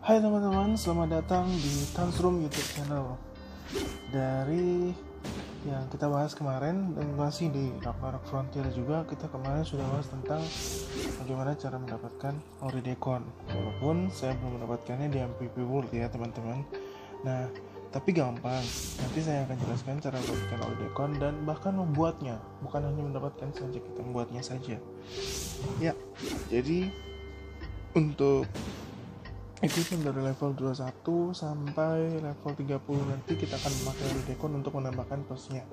Hai teman-teman, selamat datang di Tansroom YouTube channel. Dari yang kita bahas kemarin dan masih di Ragnarok Frontier juga, kita kemarin sudah bahas tentang bagaimana cara mendapatkan Oridecon. Walaupun saya belum mendapatkannya di MVP World ya teman-teman. Nah, tapi gampang. Nanti saya akan jelaskan cara mendapatkan Oridecon dan bahkan membuatnya. Bukan hanya mendapatkan saja, kita membuatnya saja. Ya, jadi untuk equipment dari level 21 sampai level 30 nanti kita akan memakai Oridecon untuk menambahkan plusnya.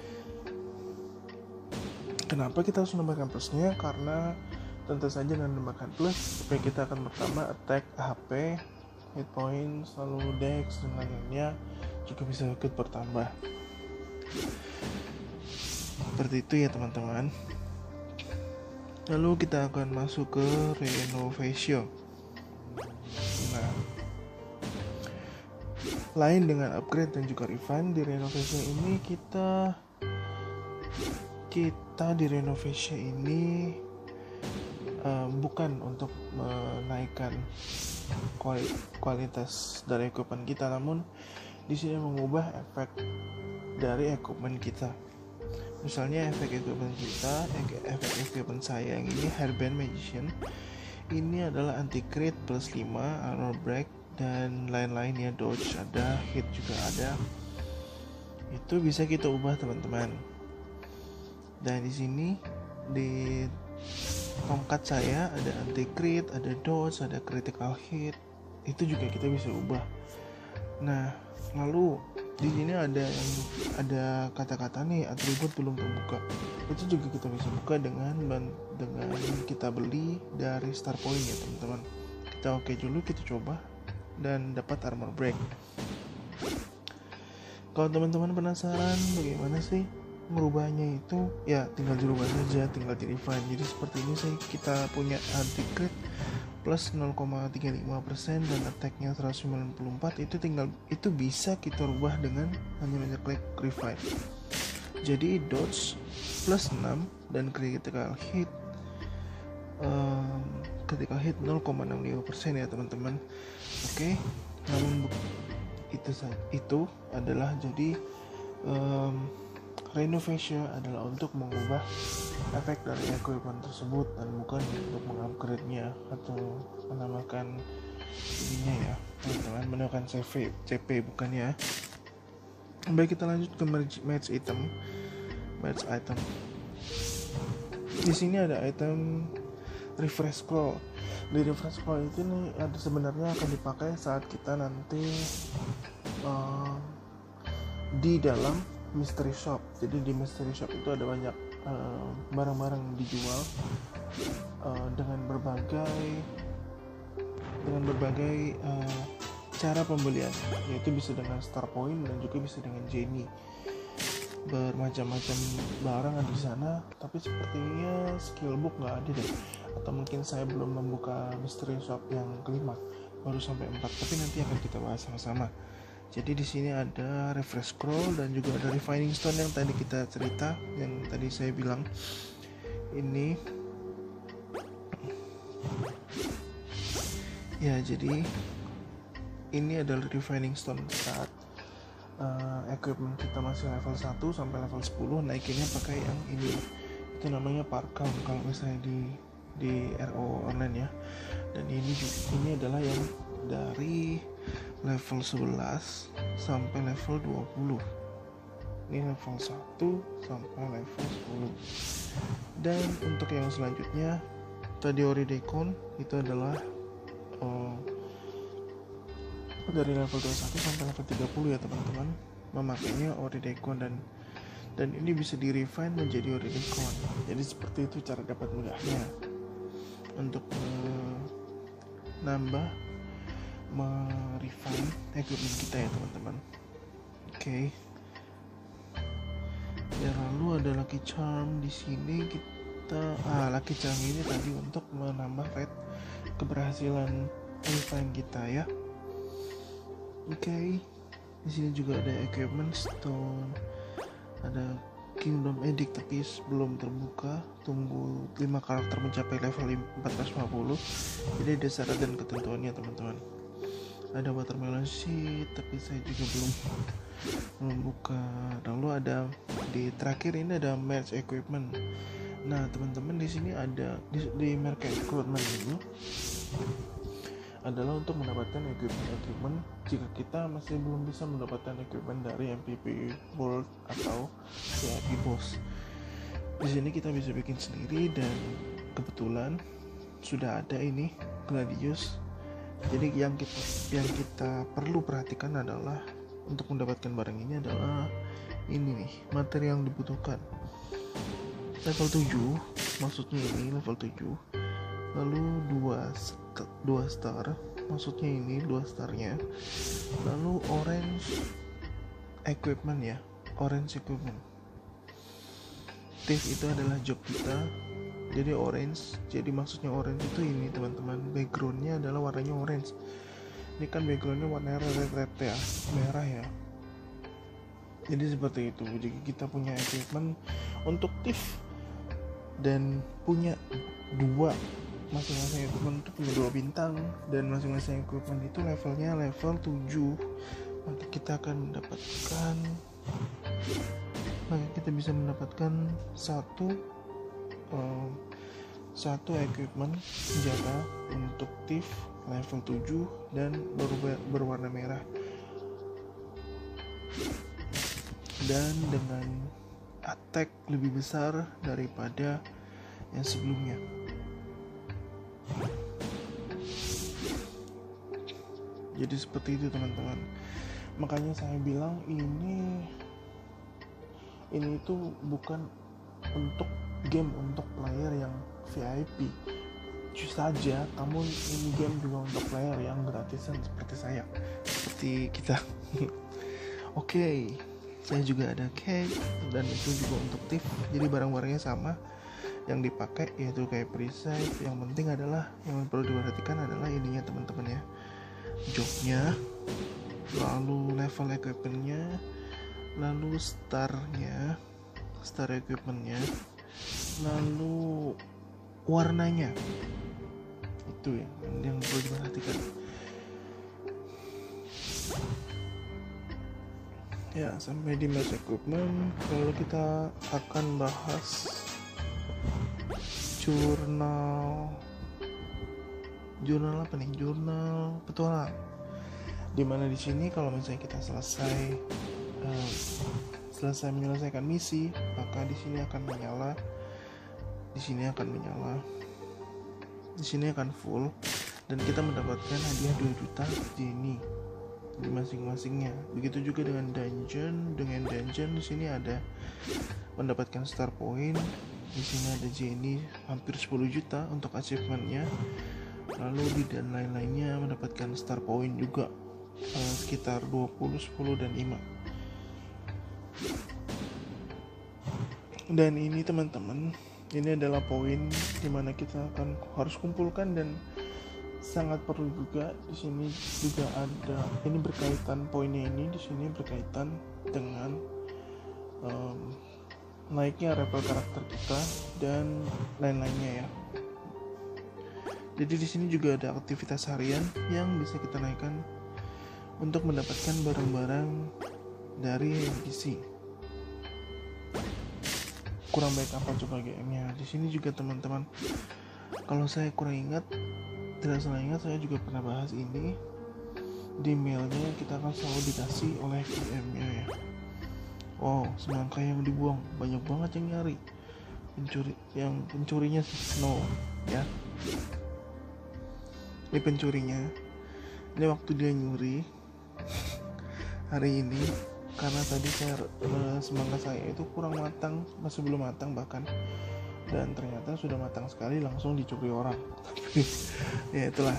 Kenapa kita harus menambahkan plusnya? Karena tentu saja dengan menambahkan plus supaya kita akan bertambah attack, HP, hit point, selalu dex dan lainnya juga bisa ikut bertambah. Seperti itu ya teman-teman. Lalu kita akan masuk ke Renovation. Nah, lain dengan upgrade dan juga refine, di Renovation ini kita di Renovation ini bukan untuk menaikkan kualitas dari equipment kita, namun di sini mengubah efek dari equipment kita. Misalnya efek equipment saya yang ini Hairband Magician, ini adalah anti crit plus 5, armor break dan lain-lain ya, dodge ada, hit juga ada. Itu bisa kita ubah teman-teman. Dan di sini di tongkat saya ada anti crit, ada dodge, ada critical hit. Itu juga kita bisa ubah. Nah, lalu di sini ada kata-kata nih atribut belum terbuka. Itu juga kita bisa buka dengan kita beli dari Star Point ya teman-teman. Kita oke dulu, kita coba dan dapat armor break. Kalau teman-teman penasaran bagaimana sih merubahnya itu, ya tinggal dirubah saja, tinggal di refine. Jadi seperti ini sih, kita punya anti crit plus 0,35% dan attack-nya 194, itu bisa kita rubah dengan hanya klik refine. Jadi dodge plus 6 dan critical hit 0,65% ya teman-teman. Oke, namun itu adalah jadi Renovation adalah untuk mengubah efek dari equipment tersebut dan bukan untuk mengupgrade-nya atau menambahkan ininya ya teman-teman, menambahkan CP bukan ya. Baik, kita lanjut ke match item. Di sini ada item refresh scroll. Di refresh scroll itu nih sebenarnya akan dipakai saat kita nanti di dalam mystery shop. Jadi di mystery shop itu ada banyak barang-barang dijual dengan berbagai cara pembelian, yaitu bisa dengan Star Point dan juga bisa dengan Jenny. Bermacam-macam barang ada di sana, tapi sepertinya skill book nggak ada deh, atau mungkin saya belum membuka mystery shop yang kelima, baru sampai 4, tapi nanti akan kita bahas sama-sama. Jadi di sini ada refresh scroll dan juga ada refining stone yang tadi kita cerita, yang tadi saya bilang ini. Ya, jadi ini adalah refining stone saat equipment kita masih level 1 sampai level 10, naikinnya pakai yang ini. Itu namanya Parcount kalau misalnya di RO online ya. Dan ini adalah yang dari level 11 sampai level 20. Ini level 1 sampai level 10. Dan untuk yang selanjutnya tadi Oridecon itu adalah dari level 21 sampai level 30 ya teman-teman, memakainya Oridecon dan ini bisa di refine menjadi Oridecon. Jadi seperti itu cara dapat mudahnya untuk merefine equipment kita ya teman-teman. Oke. Ya, lalu ada Lucky Charm di sini. Lucky Charm ini tadi untuk menambah rate keberhasilan refine kita ya. Oke. Di sini juga ada equipment stone, ada Kingdom Edict tapi belum terbuka, tunggu 5 karakter mencapai level 450. Jadi ada syarat dan ketentuannya teman-teman. ada watermelon sheet, tapi saya juga belum buka. Lalu ada di terakhir ini ada merge equipment. Nah teman-teman, di sini ada di merge equipment ini adalah untuk mendapatkan equipment jika kita masih belum bisa mendapatkan equipment dari MVP World atau VIP Boss. Di sini kita bisa bikin sendiri, dan kebetulan sudah ada ini Gladius. Jadi yang kita perlu perhatikan adalah untuk mendapatkan barang ini adalah ini nih, materi yang dibutuhkan. Level 7, maksudnya ini level 7. Lalu 2 star, maksudnya ini 2 starnya. Lalu orange equipment ya, orange equipment. Thief itu adalah job kita. Jadi orange, jadi maksudnya orange itu ini teman-teman, backgroundnya adalah warnanya orange. Ini kan backgroundnya warna red ya, merah ya. Jadi seperti itu. Jadi kita punya equipment untuk thief dan punya 2 masing-masing equipment itu punya 2 bintang, dan masing-masing equipment itu levelnya level 7. Maka kita akan mendapatkan, maka kita bisa mendapatkan satu equipment senjata untuk thief level 7 dan berwarna merah, dan dengan attack lebih besar daripada yang sebelumnya. Jadi seperti itu teman-teman. Makanya saya bilang ini itu bukan untuk game untuk player yang VIP saja, namun ini game juga untuk player yang gratisan seperti kita. Oke, saya juga ada cake, dan itu juga untuk thief. Jadi barang-barangnya sama yang dipakai, yaitu kayak perisai. Yang penting adalah yang perlu diperhatikan adalah ininya teman-teman ya, jobnya, lalu level equipmentnya, lalu star equipmentnya, lalu warnanya. Itu yang perlu diperhatikan ya. Sampai di merge equipment, lalu kita akan bahas jurnal apa nih, jurnal petualang. Dimana di sini kalau misalnya kita selesai menyelesaikan misi, maka di sini akan menyala, di sini akan full, dan kita mendapatkan hadiah 2 juta Jenny di masing-masingnya. Begitu juga dengan dungeon. Di sini ada mendapatkan star point. Di sini ada Jenny hampir 10 juta untuk achievementnya. Lalu di dan lain-lainnya mendapatkan star point juga sekitar 20, 10, dan 5. Dan ini teman-teman, ini adalah poin dimana kita akan harus kumpulkan, dan sangat perlu juga. Di sini juga ada, ini berkaitan, poinnya ini di sini berkaitan dengan naiknya level karakter kita dan lain-lainnya ya. Jadi di sini juga ada aktivitas harian yang bisa kita naikkan untuk mendapatkan barang-barang dari NPC. Kurang baik apa coba GM-nya? Di sini juga teman-teman, kalau saya tidak salah ingat, saya juga pernah bahas ini di mailnya. Kita akan selalu dikasih oleh GM-nya ya. Wow, semangka yang dibuang, banyak banget yang nyari. Pencurinya Snow ya. Ini pencurinya. Ini waktu dia nyuri hari ini, karena tadi semangka saya itu kurang matang, masih belum matang bahkan, dan ternyata sudah matang sekali, langsung dicuri orang. Ya itulah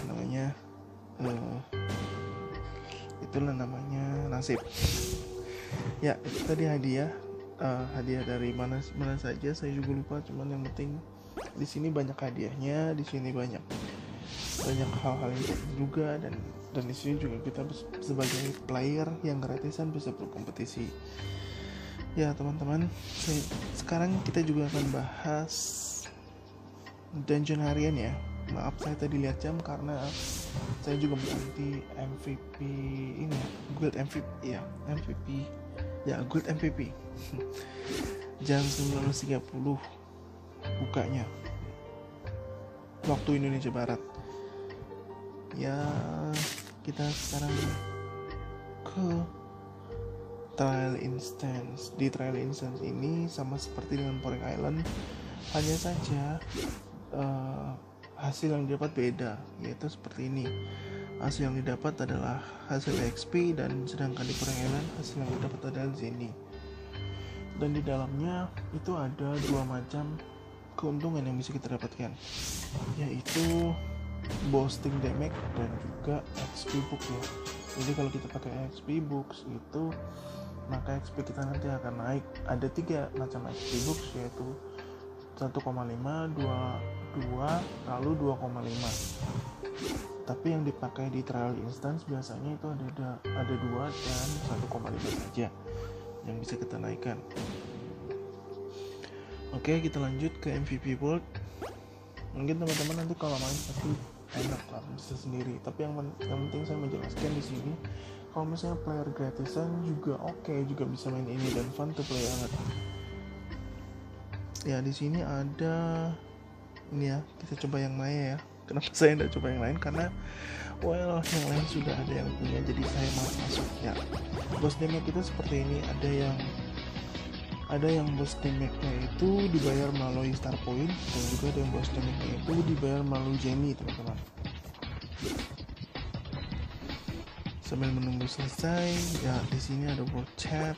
namanya nasib. Ya itu tadi hadiah dari mana saja saya juga lupa, cuman yang penting di sini banyak hadiahnya, di sini banyak hal-hal yang juga, dan di sini juga kita sebagai player yang gratisan bisa berkompetisi. Ya teman-teman, sekarang kita juga akan bahas dungeon harian ya. Maaf saya tadi lihat jam karena saya juga menanti MVP ini ya, Guild MVP ya, MVP ya, Guild MVP. Jam 19.30 bukanya waktu Indonesia Barat. Ya, kita sekarang ke trial instance. Di trial instance ini sama seperti dengan Pouring Island, hanya saja hasil yang didapat beda, yaitu seperti ini. Hasil yang didapat adalah hasil XP, dan sedangkan di Pouring Island hasil yang didapat adalah di sini. Dan di dalamnya itu ada dua macam keuntungan yang bisa kita dapatkan, yaitu boosting damage dan juga XP book ya. Jadi kalau kita pakai XP books itu, maka XP kita nanti akan naik. Ada 3 macam XP books, yaitu 1,5, 2, lalu 2,5. Tapi yang dipakai di trial instance biasanya itu ada 2 dan 1,5 saja yang bisa kita naikkan. Oke, kita lanjut ke MVP World. Mungkin teman-teman nanti kalau main pasti enak lah, bisa sendiri. Tapi yang penting saya menjelaskan di sini, kalau misalnya player gratisan juga oke, juga bisa main ini dan fun to play banget. Ya, di sini ada ini ya, kita coba yang Maya ya. Kenapa saya tidak coba yang lain? Karena yang lain sudah ada yang punya, jadi saya masuk ya. Boss damage kita seperti ini, ada yang boss damage-nya itu dibayar melalui star point, dan juga ada yang boss damage-nya itu dibayar melalui Jenny, teman-teman. Sambil menunggu selesai, ya di sini ada world chat.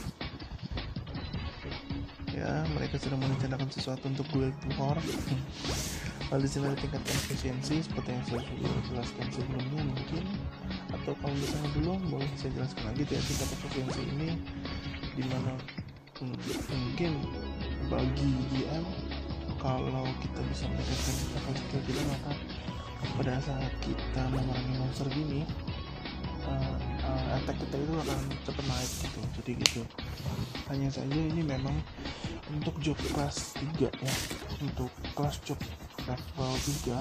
Ya, mereka sedang merencanakan sesuatu untuk Guild War. Lalu di sini ada tingkat efisiensi seperti yang saya sudah jelaskan sebelumnya mungkin, atau kalau misalnya belum, boleh saya jelaskan lagi ya. Tingkat efisiensi ini dimana mungkin bagi GM, kalau kita bisa meningkatkan level skill kita, maka pada saat kita memerangi monster gini, attack kita itu akan cepat naik gitu. Jadi gitu. Hanya saja ini memang untuk job kelas 3 ya, untuk kelas job level 3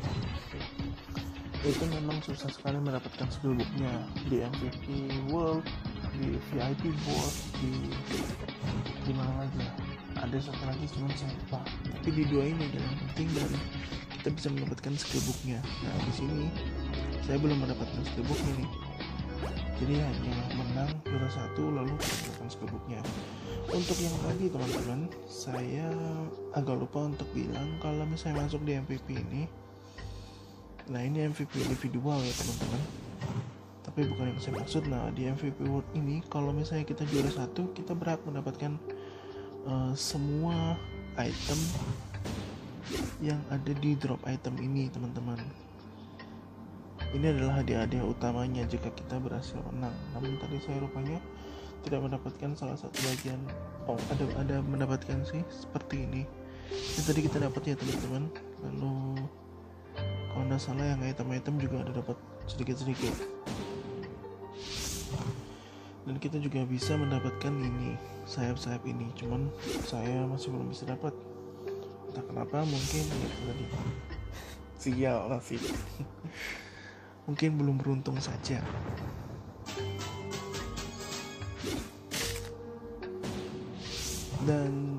itu memang susah sekali mendapatkan skill booknya. Di MVP World, di VIP World, di mana lagi ya? Ada satu lagi cuma saya lupa. Tapi di 2 ini adalah yang penting dan kita bisa mendapatkan skill booknya. Nah, di sini saya belum mendapatkan skill booknya nih. Jadi hanya menang juara 1 lalu mendapatkan skill booknya. Untuk yang tadi teman-teman, saya agak lupa untuk bilang kalau misalnya masuk di MVP ini, nah ini MVP individual ya teman-teman, tapi bukan yang saya maksud. Nah, di MVP World ini kalau misalnya kita juara 1, kita berhak mendapatkan semua item yang ada di drop item ini teman-teman. Ini adalah hadiah-hadiah utamanya jika kita berhasil menang. Namun tadi saya rupanya tidak mendapatkan salah satu bagian. Ada mendapatkan sih seperti ini yang tadi kita dapat ya teman-teman. Lalu kalau tidak salah yang item-item juga ada dapat sedikit-sedikit, dan kita juga bisa mendapatkan ini sayap-sayap ini, cuman saya masih belum bisa dapat, entah kenapa. Mungkin ya tadi sial lah sih. Mungkin belum beruntung saja. Dan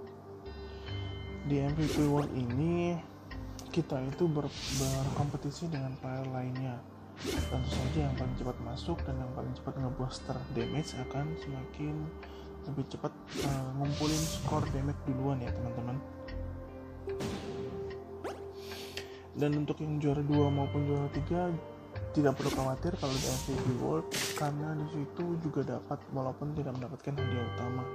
di MVP World ini kita itu berkompetisi dengan player lainnya. Tentu saja yang paling cepat masuk dan yang paling cepat ngebooster damage akan semakin lebih cepat ngumpulin skor damage duluan ya teman-teman. Dan untuk yang juara 2 maupun juara 3 tidak perlu khawatir kalau di MVP World, karena di situ juga dapat walaupun tidak mendapatkan hadiah utama.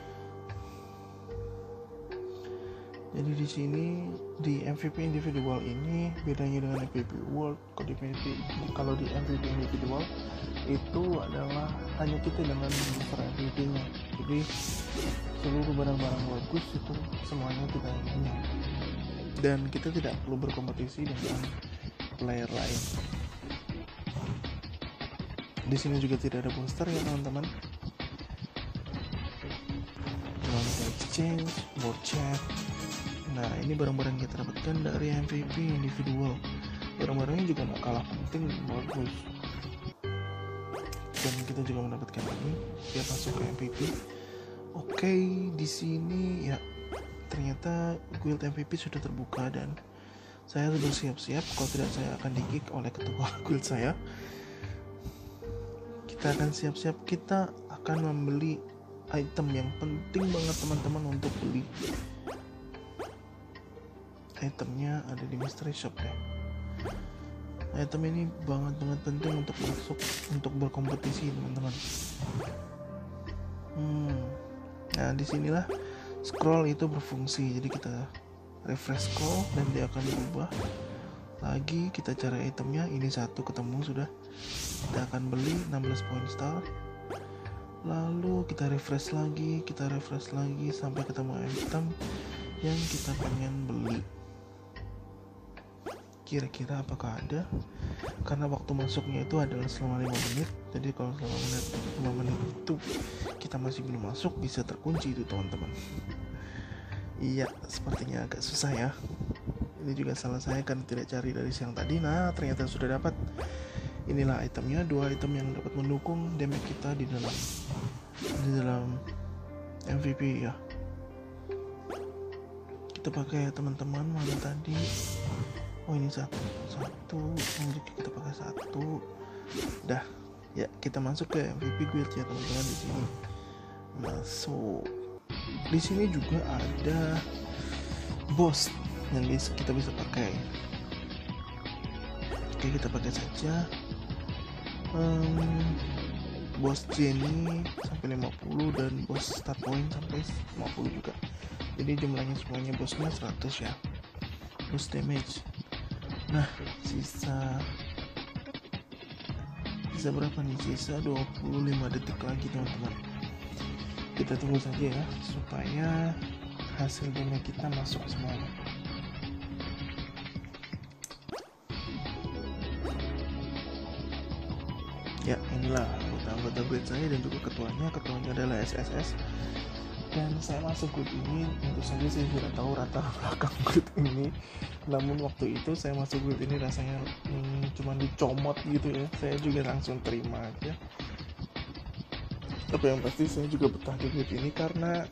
Jadi di sini di MVP individual ini bedanya dengan MVP World. Kalau di MVP individual itu adalah hanya kita dengan user MVP-nya. Jadi seluruh barang-barang bagus itu semuanya kita punya. Dan kita tidak perlu berkompetisi dengan player lain. Di sini juga tidak ada booster ya teman-teman. Lalu exchange, board chat. Nah, ini barang-barang kita dapatkan dari MVP individual. Barang-barangnya juga gak kalah penting, bagus. Dan kita juga mendapatkan ini, dia masuk ke MVP. Oke, di sini ya ternyata guild MVP sudah terbuka dan saya bersiap-siap. Kalau tidak, saya akan di-kick oleh ketua guild saya. Kita akan siap-siap, kita akan membeli item yang penting banget teman-teman untuk beli. Itemnya ada di mystery shop ya. Item ini banget penting untuk masuk, untuk berkompetisi teman-teman. Nah, disinilah scroll itu berfungsi. Jadi kita refresh scroll dan dia akan berubah lagi. Kita cari itemnya, ini satu ketemu sudah. Kita akan beli 16 point star. Lalu kita refresh lagi sampai ketemu item yang kita pengen beli. Kira-kira apakah ada? Karena waktu masuknya itu adalah selama 5 menit. Jadi kalau selama 5 menit itu kita masih belum masuk, bisa terkunci itu teman-teman. Iya, sepertinya agak susah ya. Ini juga salah saya karena tidak cari dari siang tadi. Nah, ternyata sudah dapat. Inilah itemnya, 2 item yang dapat mendukung damage kita di dalam MVP ya. Kita pakai teman-teman, mana tadi? Oh, ini satu kita pakai satu. Dah, ya kita masuk ke MVP guild ya teman-teman. Di sini masuk. Di sini juga ada boss yang kita bisa pakai. Oke, kita pakai saja. Boss Jenny sampai 50 dan boss start point sampai 50 juga. Jadi jumlahnya semuanya bosnya 100 ya. Boost damage. Nah, sisa berapa nih? Sisa 25 detik lagi teman-teman. Kita tunggu saja ya supaya hasil damage kita masuk semuanya. Ya, inilah anggota guild saya dan juga ketuanya adalah SSS. Dan saya masuk guild ini, tentu saja saya sudah tahu latar belakang guild ini. Namun waktu itu saya masuk guild ini rasanya cuma dicomot gitu ya. Saya juga langsung terima aja. Tapi yang pasti saya juga betah di guild ini karena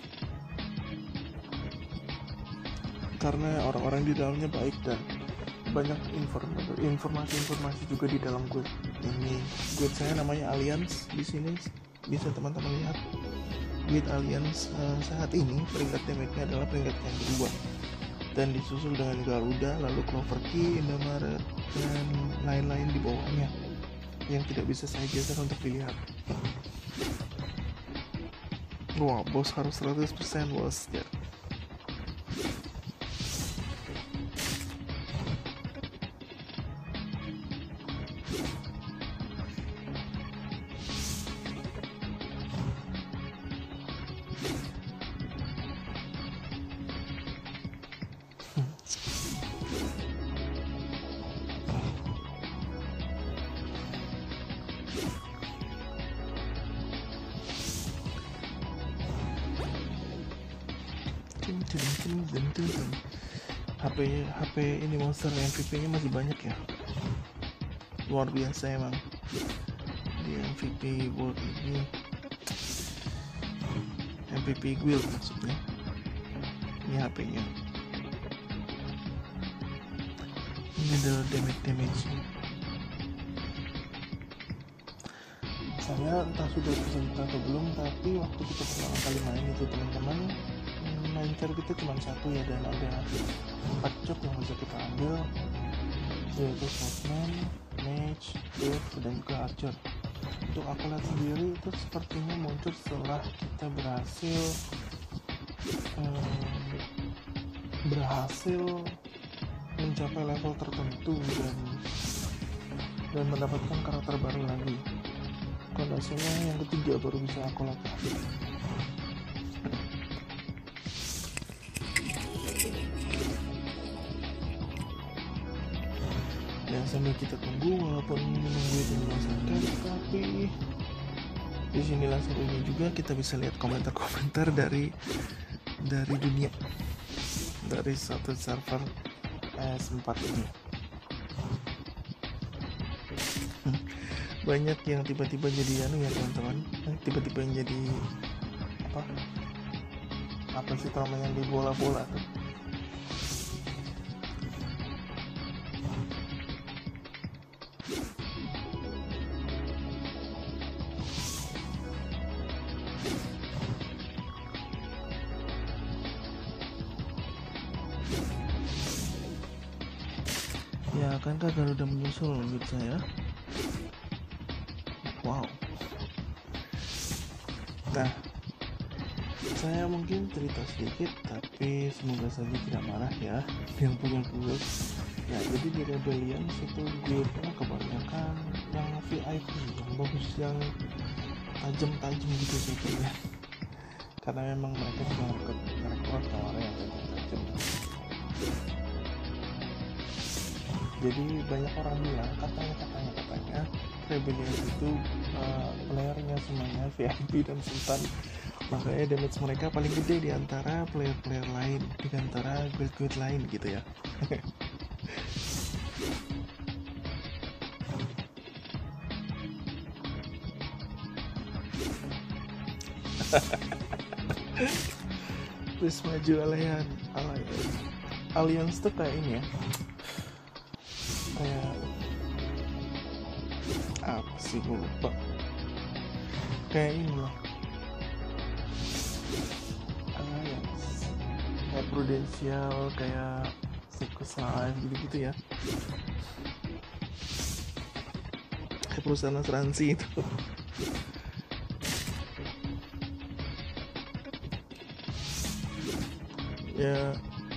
orang-orang di dalamnya baik dan banyak informasi juga di dalam guild ini. Guild saya namanya Alliance. Di sini bisa teman-teman lihat guild Alliance. Saat ini peringkat damage-nya adalah peringkat yang kedua dan disusul dengan Garuda, lalu Clover Key, Indomaret dan lain-lain di bawahnya yang tidak bisa saya geser untuk dilihat. Wah, bos harus 100% bos ya. HP ini monster MVP-nya masih banyak ya, luar biasa emang di MVP world ini. MVP guild maksudnya, ini HP-nya. Ini adalah damage. Saya entah sudah kesulitan atau belum, tapi waktu kita pertama kali main itu teman-teman, main cara kita cuma satu ya, dan ada 4 job yang bisa kita ambil, yaitu Swordsman, Mage, Thief, dan juga Archer. Untuk akulat sendiri itu sepertinya muncul setelah kita berhasil mencapai level tertentu dan mendapatkan karakter baru lagi. Kondisinya yang ketiga baru bisa akulat. Dan sambil kita tunggu, walaupun menunggu itu menyelesaikan, tapi disinilah serunya juga kita bisa lihat komentar-komentar dari dunia dari satu server S4 ini. Banyak yang tiba-tiba jadi ya teman-teman, tiba-tiba yang jadi apa sih namanya, yang di bola-bola tuh. Ya, akankah Garuda menyusul menurut saya? Wow. Nah, saya mungkin cerita sedikit, tapi semoga saja tidak marah ya yang punya guild. Ya, jadi di Rebellion itu guildnya kebanyakan yang VIP, yang bagus, yang tajam-tajam gitu sebetulnya. Karena memang mereka juga merekrut orang yang tajam-tajam. Jadi banyak orang bilang katanya Rebellion itu playernya semuanya VIP dan Sultan, makanya damage mereka paling gede di antara player-player lain, di antara guild-guild lain gitu ya. Terus maju Alliance tuh kayak ini ya, kayak apa sih, gue lupa, kayak ini loh, kayak Prudential, kayak Secus Life gitu-gitu ya, kayak perusahaan asuransi itu. Ya,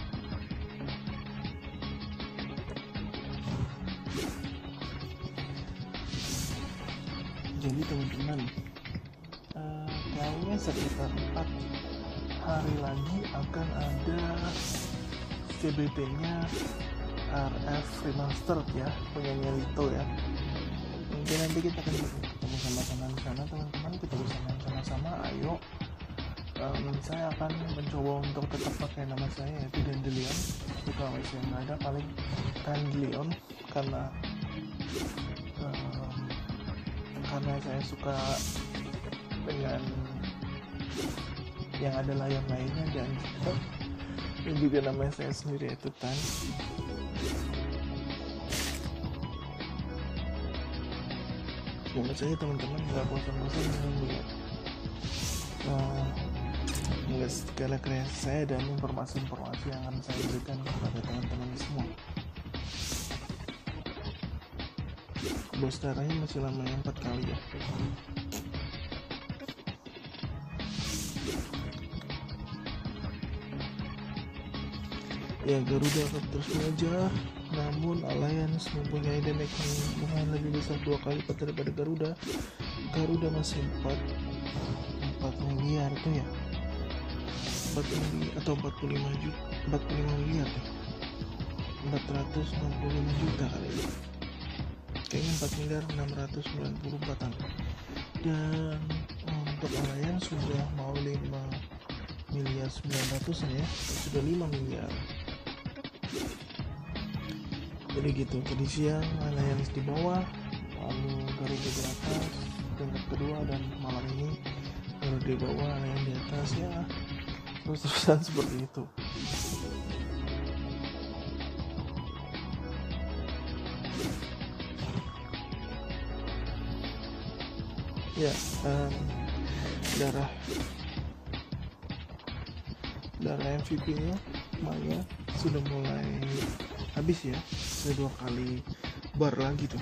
jadi teman-teman, kayaknya sekitar 4 hari lagi akan ada CBT-nya RF Remastered ya, punya Lito ya. Mungkin nanti kita akan ketemu sama-sama di sana teman-teman, kita bisa main sama-sama. Ayo, saya akan mencoba untuk tetap pakai nama saya yaitu Dandelion, tapi kalau misalnya nggak ada paling Dandelion, karena saya suka dengan yang ada layar lainnya, dan juga nama saya sendiri yaitu Tan. Semoga saja teman-teman nggak bosan-bosan melihat segala kreasi saya dan informasi-informasi yang akan saya berikan kepada teman-teman semua. Bos darahnya masih lamanya 4 kali ya. Ya, Garuda akan terus mengejar, namun Alliance mempunyai damage yang lumayan lebih besar 2 kali lipat daripada Garuda. Garuda masih 4 miliar tuh ya, 45 miliar ya, 465 juta kali ini, kayaknya 4 miliar 694an. Dan untuk Alliance sudah mau 5 miliar 900an ya, sudah 5 miliar. Jadi gitu, tadi siang Alliance di bawah, lalu Garuda di atas tingkat kedua, dan malam ini Garuda di bawah, Alliance di atas ya, terus-terusan seperti itu. Ya, darah MVP-nya Maya sudah mulai habis ya, sudah 2 kali bar lagi tuh.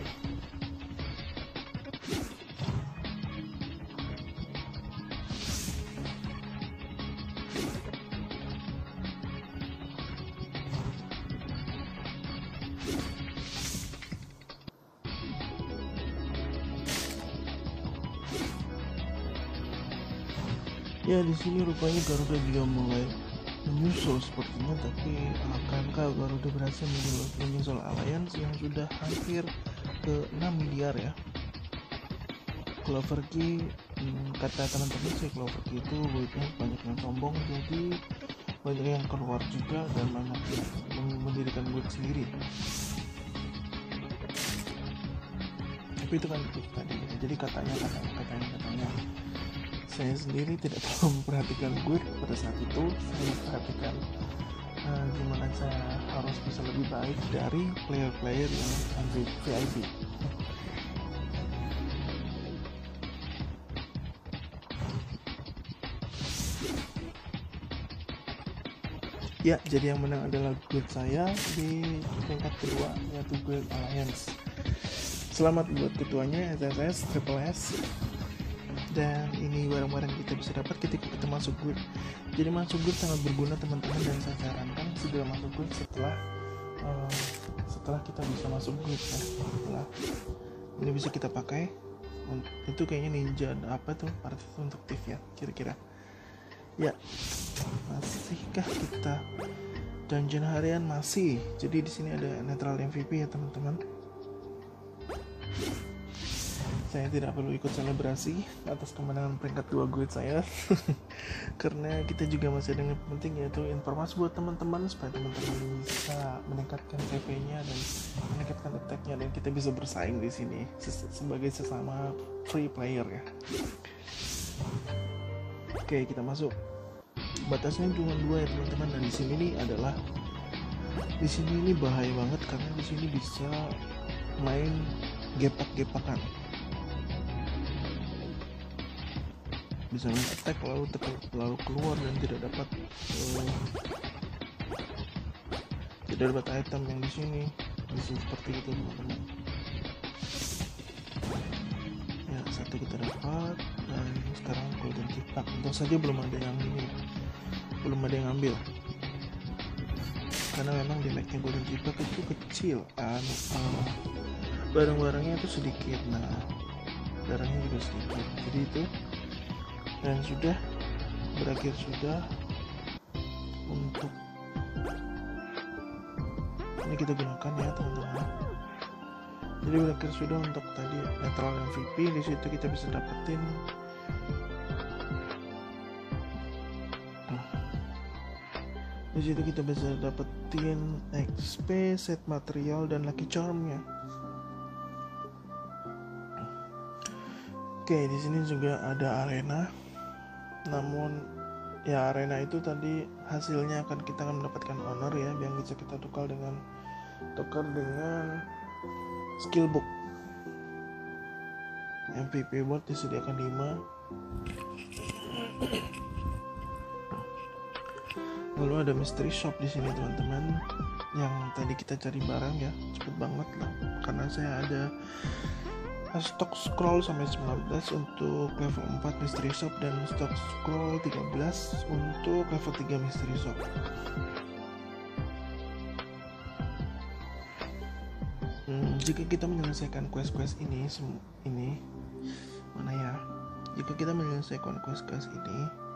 Ya, di sini rupanya Garuda juga mulai menyusul sepertinya, tapi akankah Garuda berhasil menyusul Alliance yang sudah hampir ke 6 miliar ya. Clover Key, kata teman-teman sih, Clover Key itu duitnya banyak yang sombong, jadi banyak yang keluar juga dan banyak yang mendirikan guild sendiri. Tapi itu kan tadi, jadi katanya saya sendiri tidak terlalu memperhatikan guild pada saat itu. Saya perhatikan gimana saya harus bisa lebih baik dari player-player yang VIP. Ya, jadi yang menang adalah guild saya di peringkat kedua, yaitu Guild Alliance. Selamat buat ketuanya SSS, Triple S. Dan ini barang-barang kita bisa dapat ketika kita masuk guild. Jadi masuk guild sangat berguna teman-teman, dan saya sarankan segera masuk guild setelah kita bisa masuk guild ya. Setelah ini bisa kita pakai. Itu kayaknya ninja apa tuh, party untuk tiff ya kira-kira. Ya, masihkah kita dungeon harian? Masih. Jadi di sini ada netral MVP ya teman-teman. Saya tidak perlu ikut selebrasi atas kemenangan peringkat 2 guild saya karena kita juga masih ada yang penting, yaitu informasi buat teman-teman supaya teman-teman bisa meningkatkan PV-nya dan meningkatkan attack-nya, dan kita bisa bersaing di sini sebagai sesama free player ya. Oke, kita masuk. Batasnya cuma 2 ya teman-teman, dan di sini nih adalah ini bahaya banget karena di sini bisa main gepak-gepakan. Bisa main attack lalu keluar dan tidak dapat item yang di sini seperti itu teman-teman. Ya, satu kita dapat, dan sekarang golden kipak. Untung saja belum ada yang ambil karena memang damage-nya golden kipak itu kecil, barang-barangnya itu sedikit, nah darahnya juga sedikit, jadi itu. Dan sudah berakhir untuk ini kita gunakan ya teman-teman. Jadi berakhir sudah untuk tadi netral MVP. Di situ kita bisa dapetin XP, set material, dan lucky charm-nya. Oke, di sini juga ada arena. Namun ya arena itu tadi hasilnya kita akan mendapatkan honor ya, yang bisa kita tukar dengan skill book. MVP board disediakan 5. Lalu ada mystery shop di sini teman-teman, yang tadi kita cari barang ya, cepet banget lah karena saya ada stok scroll sampai 19 untuk level 4 mystery shop dan stok scroll 13 untuk level 3 mystery shop. Jika kita menyelesaikan quest-quest ini mana ya? Jika kita menyelesaikan quest-quest ini,